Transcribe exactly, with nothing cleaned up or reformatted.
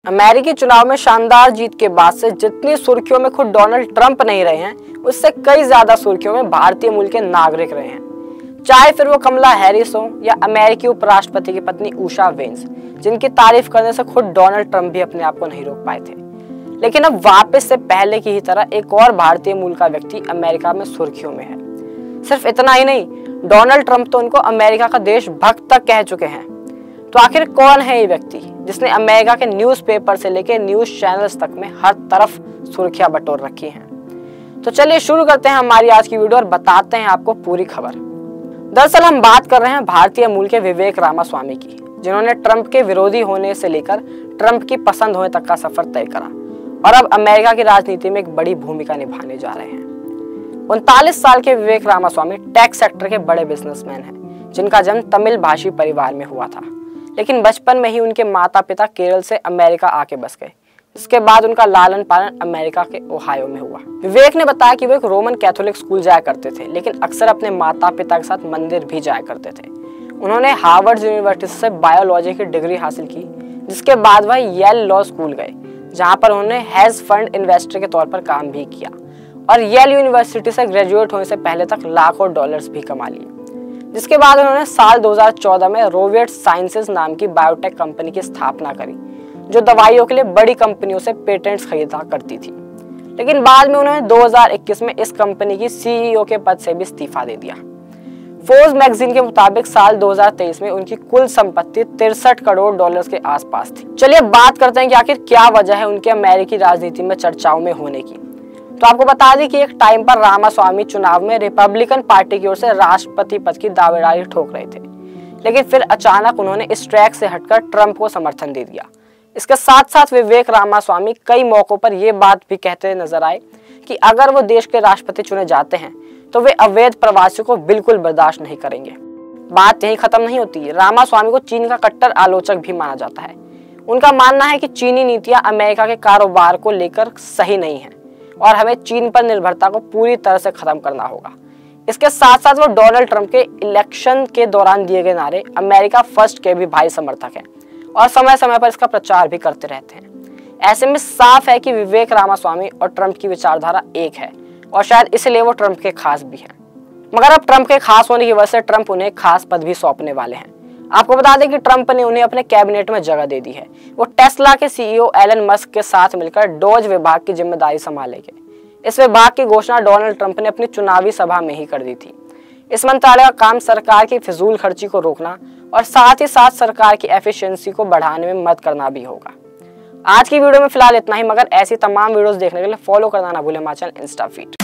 अमेरिकी चुनाव में शानदार जीत के बाद से जितनी सुर्खियों में खुद डोनाल्ड ट्रंप नहीं रहे हैं, उससे कई ज्यादा सुर्खियों में भारतीय मूल के नागरिक रहे हैं। चाहे फिर वो कमला हैरिस हो या अमेरिकी उपराष्ट्रपति की पत्नी उषा वेंस, जिनकी तारीफ करने से खुद डोनाल्ड ट्रंप भी अपने आप को नहीं रोक पाए थे। लेकिन अब वापस से पहले की ही तरह एक और भारतीय मूल का व्यक्ति अमेरिका में सुर्खियों में है। सिर्फ इतना ही नहीं, डोनाल्ड ट्रंप तो उनको अमेरिका का देशभक्त तक कह चुके हैं। तो आखिर कौन है ये व्यक्ति जिसने अमेरिका के न्यूज़पेपर से लेकर न्यूज चैनल्स तक में हर तरफ सुर्खियां बटोर रखी हैं? तो चलिए शुरू करते हैं हमारी आज की वीडियो और बताते हैं आपको पूरी खबर। दरअसल हम बात कर रहे हैं भारतीय मूल के विवेक रामास्वामी की, जिन्होंने ट्रंप के विरोधी होने से लेकर ट्रंप की पसंद होने तक का सफर तय करा और अब अमेरिका की राजनीति में एक बड़ी भूमिका निभाने जा रहे हैं। उनतालीस साल के विवेक रामास्वामी टेक सेक्टर के बड़े बिजनेसमैन हैं, जिनका जन्म तमिल भाषी परिवार में हुआ था। लेकिन बचपन में ही उनके माता पिता केरल से अमेरिका आके बस गए। इसके बाद उनका लालन पालन अमेरिका के ओहायो में हुआ। विवेक ने बताया कि वो एक रोमन कैथोलिक स्कूल जाया करते थे, लेकिन अक्सर अपने माता पिता के साथ मंदिर भी जाया करते थे। उन्होंने हार्वर्ड यूनिवर्सिटी से बायोलॉजी की डिग्री हासिल की, जिसके बाद वह येल लॉ स्कूल गए, जहाँ पर उन्होंने हेज फंड इन्वेस्टर के तौर पर काम भी किया और येल यूनिवर्सिटी से ग्रेजुएट होने से पहले तक लाखों डॉलर्स भी कमा लिए। जिसके बाद उन्होंने साल दो हज़ार चौदह में रोवियट साइंसेज नाम की बायोटेक कंपनी की स्थापना करी, जो दवाइयों के लिए बड़ी कंपनियों से पेटेंट्स खरीदा करती थी। लेकिन बाद में उन्होंने दो हज़ार इक्कीस में इस कंपनी की सीईओ के पद से भी इस्तीफा दे दिया। फोर्ब्स मैगजीन के मुताबिक साल दो हज़ार तेईस में उनकी कुल संपत्ति तिरसठ करोड़ डॉलर्स के आसपास थी। चलिए बात करते हैं कि आखिर क्या वजह है उनके अमेरिकी राजनीति में चर्चाओं में होने की। तो आपको बता दें कि एक टाइम पर रामास्वामी चुनाव में रिपब्लिकन पार्टी की ओर से राष्ट्रपति पद की दावेदारी ठोक रहे थे, लेकिन फिर अचानक उन्होंने इस ट्रैक से हटकर ट्रंप को समर्थन दे दिया। इसके साथ साथ विवेक रामास्वामी कई मौकों पर यह बात भी कहते नजर आए कि अगर वो देश के राष्ट्रपति चुने जाते हैं तो वे अवैध प्रवासियों को बिल्कुल बर्दाश्त नहीं करेंगे। बात यही खत्म नहीं होती। रामास्वामी को चीन का कट्टर आलोचक भी माना जाता है। उनका मानना है कि चीनी नीतियां अमेरिका के कारोबार को लेकर सही नहीं है और हमें चीन पर निर्भरता को पूरी तरह से खत्म करना होगा। इसके साथ साथ वो डोनाल्ड ट्रंप के इलेक्शन के दौरान दिए गए नारे अमेरिका फर्स्ट के भी भारी समर्थक हैं और समय समय पर इसका प्रचार भी करते रहते हैं। ऐसे में साफ है कि विवेक रामास्वामी और ट्रंप की विचारधारा एक है और शायद इसलिए वो ट्रंप के खास भी हैं। मगर अब ट्रंप के खास होने की वजह से ट्रंप उन्हें खास पद भी सौंपने वाले हैं। आपको बता दें कि ट्रंप ने उन्हें अपने कैबिनेट में जगह दे दी है। वो टेस्ला के सीईओ एलन मस्क के साथ मिलकर डॉज विभाग की जिम्मेदारी संभालेंगे। इस विभाग की घोषणा डोनाल्ड ट्रंप ने अपनी चुनावी सभा में ही कर दी थी। इस मंत्रालय का काम सरकार की फिजूल खर्ची को रोकना और साथ ही साथ सरकार की एफिशिएंसी को बढ़ाने में मदद करना भी होगा। आज की वीडियो में फिलहाल इतना ही, मगर ऐसी तमाम वीडियोस देखने के लिए फॉलो करना ना भूलें हमारा चैनल इंस्टा फीड।